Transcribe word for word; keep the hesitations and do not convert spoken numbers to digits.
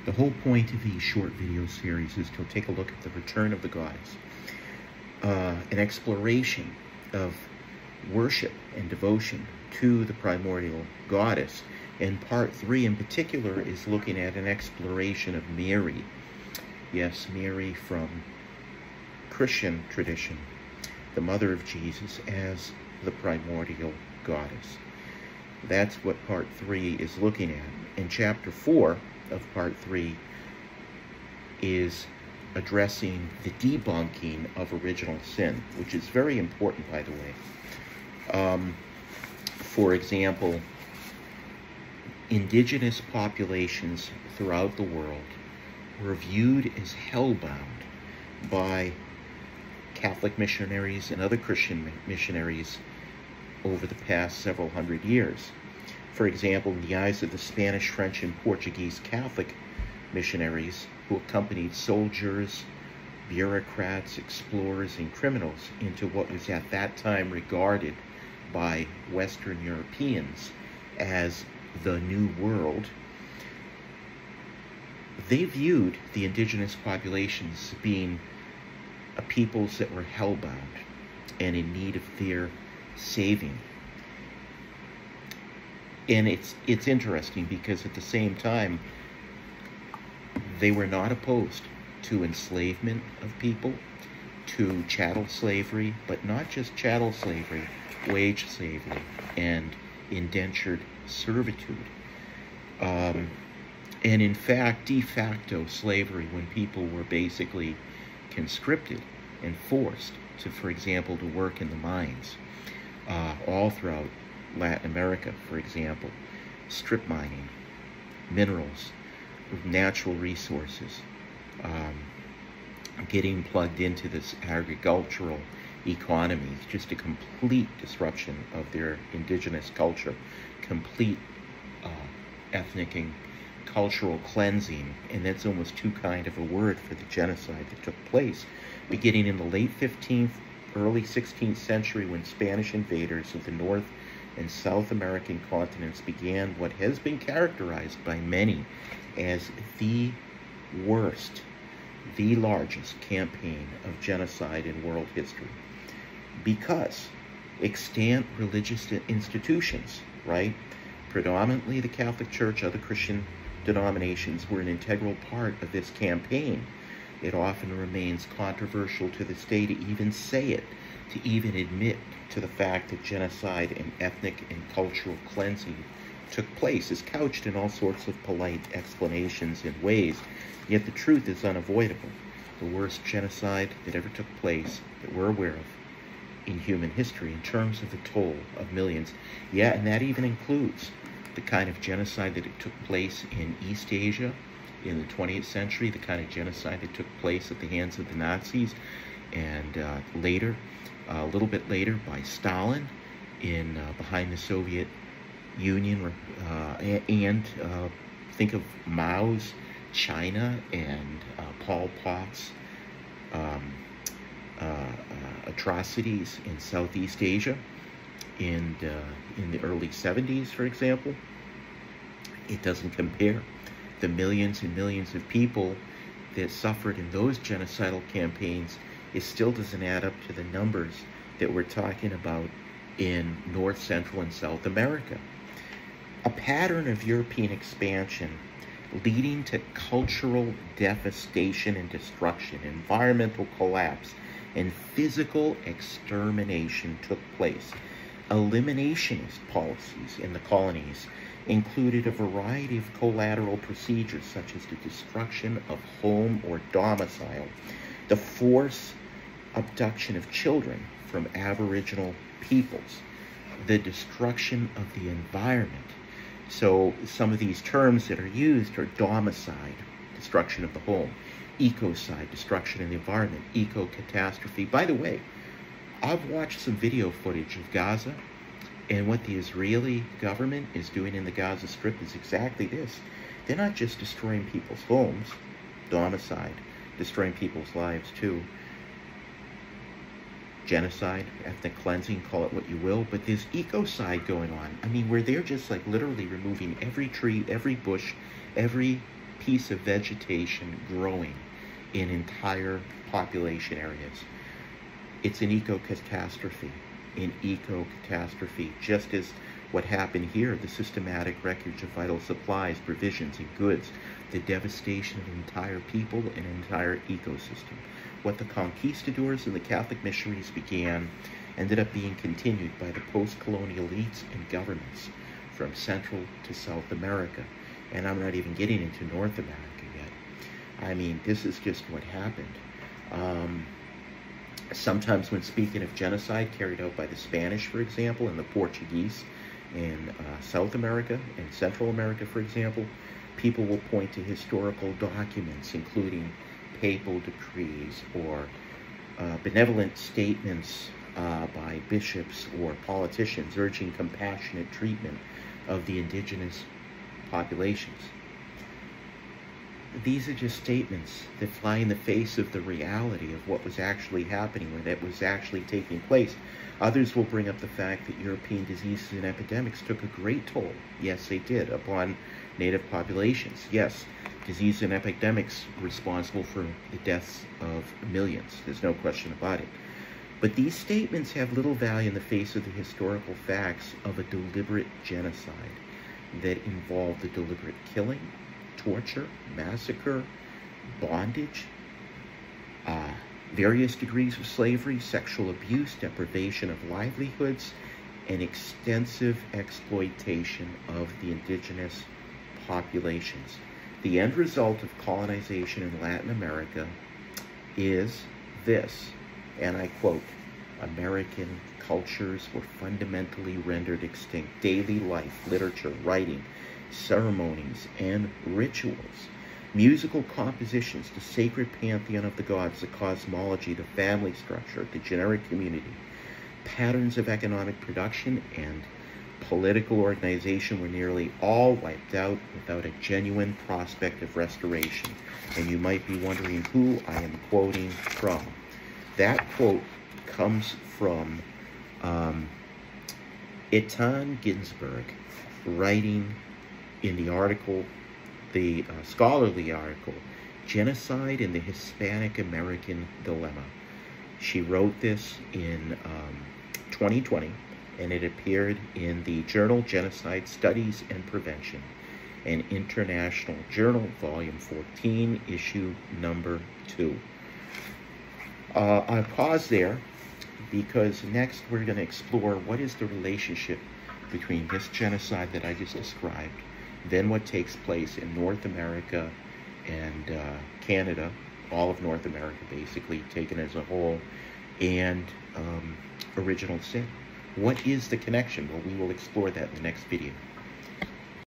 The whole point of these short video series is to take a look at the return of the goddess, uh, an exploration of worship and devotion to the primordial goddess. And part three in particular is looking at an exploration of Mary. Yes, Mary from Christian tradition, the mother of Jesus, as the primordial goddess. That's what part three is looking at. And chapter four of part three is addressing the debunking of original sin, which is very important, by the way. Um, for example, indigenous populations throughout the world were viewed as hellbound by Catholic missionaries and other Christian missionaries over the past several hundred years. For example, in the eyes of the Spanish, French, and Portuguese Catholic missionaries who accompanied soldiers, bureaucrats, explorers, and criminals into what was at that time regarded by Western Europeans as the New World, they viewed the indigenous populations as being a peoples that were hellbound and in need of their saving. And it's it's interesting because at the same time, they were not opposed to enslavement of people, to chattel slavery, but not just chattel slavery, wage slavery, and indentured servitude. Um, and in fact, de facto slavery, when people were basically conscripted and forced to, for example, to work in the mines, uh, all throughout Latin America, for example, strip mining, minerals, natural resources, um, getting plugged into this agricultural economy, just a complete disruption of their indigenous culture, complete uh, ethnic and cultural cleansing, and that's almost too kind of a word for the genocide that took place, beginning in the late fifteenth, early sixteenth century, when Spanish invaders of the North and South American continents began what has been characterized by many as the worst, the largest campaign of genocide in world history. Because extant religious institutions, right, predominantly the Catholic Church, other Christian denominations, were an integral part of this campaign. It often remains controversial to this day to even say it, to even admit to the fact that genocide and ethnic and cultural cleansing took place is couched in all sorts of polite explanations and ways, yet the truth is unavoidable. The worst genocide that ever took place that we're aware of in human history in terms of the toll of millions. Yeah, and that even includes the kind of genocide that it took place in East Asia in the twentieth century, the kind of genocide that took place at the hands of the Nazis, and uh, later, uh, a little bit later, by Stalin in uh, behind the Soviet Union, uh, and uh, think of Mao's China and uh, Pol Pot's um, uh, uh, atrocities in Southeast Asia in, uh, in the early seventies, for example. It doesn't compare. The millions and millions of people that suffered in those genocidal campaigns, it still doesn't add up to the numbers that we're talking about in North, Central, and South America. A pattern of European expansion leading to cultural devastation and destruction, environmental collapse, and physical extermination took place. Eliminationist policies in the colonies included a variety of collateral procedures, such as the destruction of home or domicile, the forced abduction of children from Aboriginal peoples, the destruction of the environment. So some of these terms that are used are domicide, destruction of the home, ecocide, destruction of the environment, eco-catastrophe. By the way, I've watched some video footage of Gaza, and what the Israeli government is doing in the Gaza Strip is exactly this. They're not just destroying people's homes, domicide, destroying people's lives too, genocide, ethnic cleansing, call it what you will, but there's ecocide going on. I mean, where they're just like literally removing every tree, every bush, every piece of vegetation growing in entire population areas. It's an eco-catastrophe, an eco-catastrophe, just as what happened here, the systematic wreckage of vital supplies, provisions, and goods, the devastation of an entire people and an entire ecosystem. What the conquistadors and the Catholic missionaries began ended up being continued by the post-colonial elites and governments from Central to South America. And I'm not even getting into North America yet. I mean, this is just what happened. Um, sometimes when speaking of genocide carried out by the Spanish, for example, and the Portuguese in uh, South America and Central America, for example, people will point to historical documents, including papal decrees or uh, benevolent statements uh, by bishops or politicians urging compassionate treatment of the indigenous populations. These are just statements that fly in the face of the reality of what was actually happening, or that was actually taking place. Others will bring up the fact that European diseases and epidemics took a great toll. Yes, they did, upon native populations. Yes, disease and epidemics responsible for the deaths of millions. There's no question about it. But these statements have little value in the face of the historical facts of a deliberate genocide that involved the deliberate killing, torture, massacre, bondage, uh, various degrees of slavery, sexual abuse, deprivation of livelihoods, and extensive exploitation of the indigenous populations. The end result of colonization in Latin America is this, and I quote, "American cultures were fundamentally rendered extinct. Daily life, literature, writing, ceremonies, and rituals, musical compositions, the sacred pantheon of the gods, the cosmology, the family structure, the generic community, patterns of economic production, and political organization were nearly all wiped out without a genuine prospect of restoration." And you might be wondering who I am quoting from. That quote comes from um, Ethan Ginsberg, writing in the article, the uh, scholarly article, Genocide in the Hispanic American Dilemma. She wrote this in um, twenty twenty, and it appeared in the journal Genocide Studies and Prevention, an international journal, volume fourteen, issue number two. Uh, I pause there because next we're going to explore what is the relationship between this genocide that I just described, then what takes place in North America and uh, Canada, all of North America basically taken as a whole, and um, original sin. What is the connection? Well, we will explore that in the next video.